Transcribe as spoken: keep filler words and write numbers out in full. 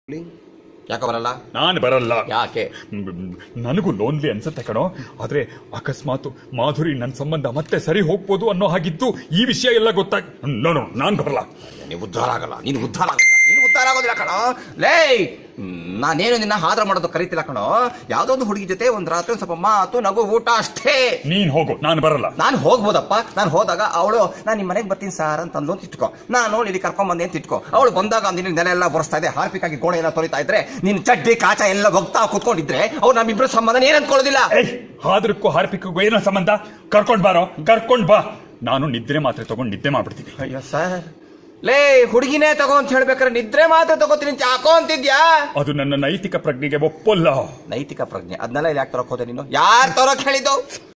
ಯಾಕೆ ಬರಲ್ಲ? ನಾನು ಬರಲ್ಲ. ಯಾಕೆ? ನನಗೂ ಲೋನ್ಲಿ ಅನ್ಸುತ್ತೆ ಕಣೋ. ಆದ್ರೆ ಅಕಸ್ಮಾತ್ ಮಾಧುರಿ ನನ್ನ ಸಂಬಂಧ ಮತ್ತೆ ಸರಿ ಹೋಗ್ಬೋದು ಅನ್ನೋ ಹಾಗಿದ್ದು ಈ ವಿಷಯ ಎಲ್ಲ ಗೊತ್ತಾಗ ನಾನು ನಾನ್ ಬರಲ್ಲ. ನೀವು ಉದ್ಧಾರ ಆಗಲ್ಲ. ನೀನು ಉದ್ಧಾರ ಆಗಲ್ಲ. ನೀನು ಉದ್ಧಾರ ಆಗೋದಿಲ್ಲ ಕಣೋ. ಲೇ, ನಾನೇನು ನಿನ್ನ ಹಾದ್ರ ಮಾಡೋದು ಕರೀತಿಲ್ಲ ಕಣೋ. ಯಾವ್ದೋ ಒಂದು ಹುಡುಗಿ ಜೊತೆ ಒಂದ್ ರಾತ್ರಿ ಒಂದ್ ಸ್ವಲ್ಪ ಮಾತು, ನಗು, ಊಟ ಅಷ್ಟೇ. ನೀನ್ ಹೋಗು, ನಾನು ಬರಲ್ಲ. ನಾನು ಹೋಗ್ಬೋದಪ್ಪ. ನಾನು ಹೋದಾಗ ಅವಳು ನಾನು ನಿಮ್ಮ ಮನೆಗೆ ಬರ್ತೀನಿ ಸಾರ್ ಅಂತ ಅಂದ್ಲು ಅಂತ ಇಟ್ಕೋ. ನಾನು ಇಲ್ಲಿ ಕರ್ಕೊಂಡ್ ಬಂದೆ ಅಂತ ಇಟ್ಕೋ. ಅವಳು ಬಂದಾಗ ನಿನ್ನ ನೆಲೆ ಎಲ್ಲ ಬರ್ಸ್ತಾ ಇದೆ, ಹಾರ್ಪಿಕಾಗಿ ಗೋಣೆ ಎಲ್ಲ ತೊಳಿತಾ ಇದ್ರೆ, ನಿನ್ ಚಡ್ಡಿ ಕಾಚ ಎಲ್ಲ ಹೋಗ್ತಾ ಕೂತ್ಕೊಂಡಿದ್ರೆ ಅವ್ರು ನಮ್ಮಿಬ್ರು ಸಂಬಂಧ ಏನ್ ಅನ್ಕೊಳ್ಳೋದಿಲ್ಲ. ಹಾದ್ರಕ್ಕೂ ಹಾರ್ಪಿಕ್ಗೂ ಏನೋ ಸಂಬಂಧ? ಕರ್ಕೊಂಡ್ ಬಾರೋ, ಕರ್ಕೊಂಡ್ ಬಾ. ನಾನು ನಿದ್ರೆ ಮಾತ್ರೆ ತಗೊಂಡ್ ನಿದ್ದೆ ಮಾಡ್ಬಿಡ್ತೀನಿ. ಅಯ್ಯೋ ಸರ್, ಲೇ ಹುಡುಗಿನೇ ತಗೋ ಅಂತ ಹೇಳ್ಬೇಕಾರೆ ನಿದ್ರೆ ಮಾತ್ರ ತಗೋತೀನಿ ಅಂತ ಯಾಕೋ ಅಂತಿದ್ಯಾ? ಅದು ನನ್ನ ನೈತಿಕ ಪ್ರಜ್ಞೆಗೆ ಒಪ್ಪಲ್ಲ. ನೈತಿಕ ಪ್ರಜ್ಞೆ ಅದನ್ನೆಲ್ಲ ಯಾಕೆ ತರಕ್ ಹೋದೆ ನೀನು? ಯಾರು ತರೋಕ್ ಹೇಳಿದ್ದು?